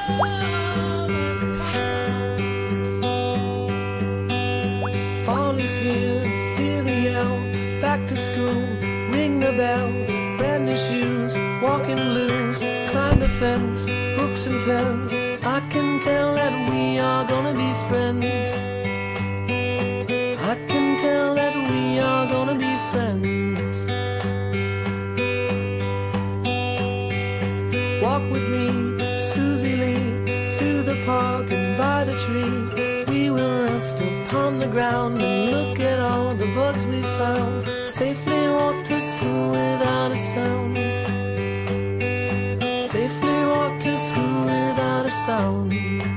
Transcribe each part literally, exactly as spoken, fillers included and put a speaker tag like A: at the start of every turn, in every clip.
A: Fall is here, hear the yell, back to school, ring the bell, brand new shoes, walking blues, climb the fence, books and pens. I can tell that we are gonna be friends. I can tell that we are gonna be friends. Walk with me, Susie Lee, through the park and by the tree. We will rest upon the ground and look at all the bugs we found. Safely walk to school without a sound. Safely walk to school without a sound.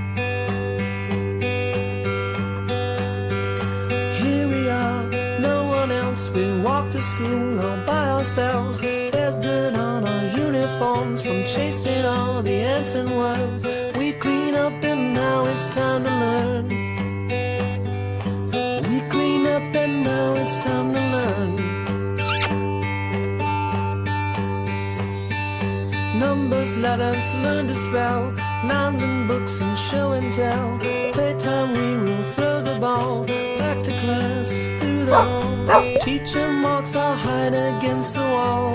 A: Here we are, no one else. We walk to school all by ourselves. There's dirt on our uniforms from chasing all the ants and worms. We clean up and now it's time to learn. We clean up and now it's time to learn. Numbers, letters, learn to spell, nouns and books and show and tell. Playtime we will throw the ball, back to class, through the hall. Teacher marks our hide against the wall.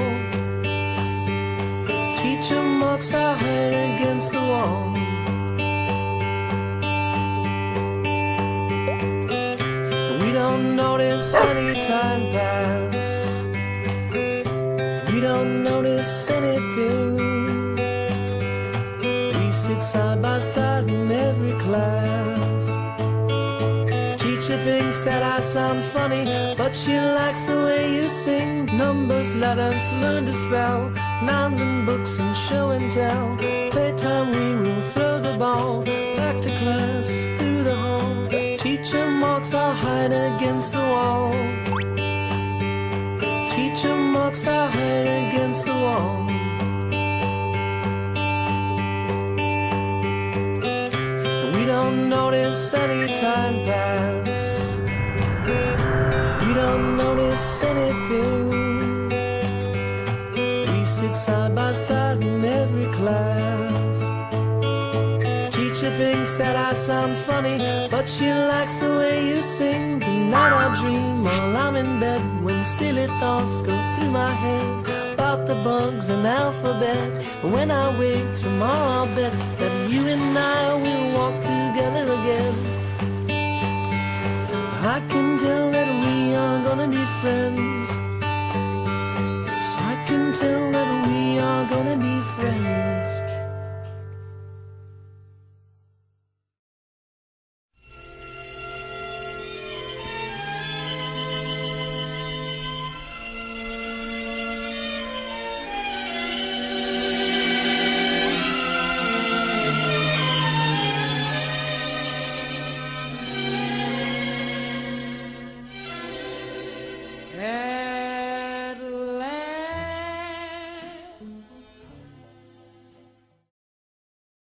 A: Teacher marks our hide against the wall. We don't notice any time pass. We don't notice anything. We sit side by side in every class. Teacher thinks that I sound funny, but she likes the way you sing. Numbers, letters, learn to spell, nouns and books and show and tell. Playtime we will throw the ball, back to class, through the hall. Teacher marks our hide against the wall. Teacher marks our hide against the wall. We don't notice any time pass. We don't notice anything. We sit side by side in every class. Teacher thinks that I sound funny, but she likes the way you sing. Tonight I dream while I'm in bed, when silly thoughts go through my head about the bugs and alphabet. When I wake tomorrow I'll bet that you and I will walk together again. I can tell that we are gonna be friends. Yes, I can tell that we are gonna be friends.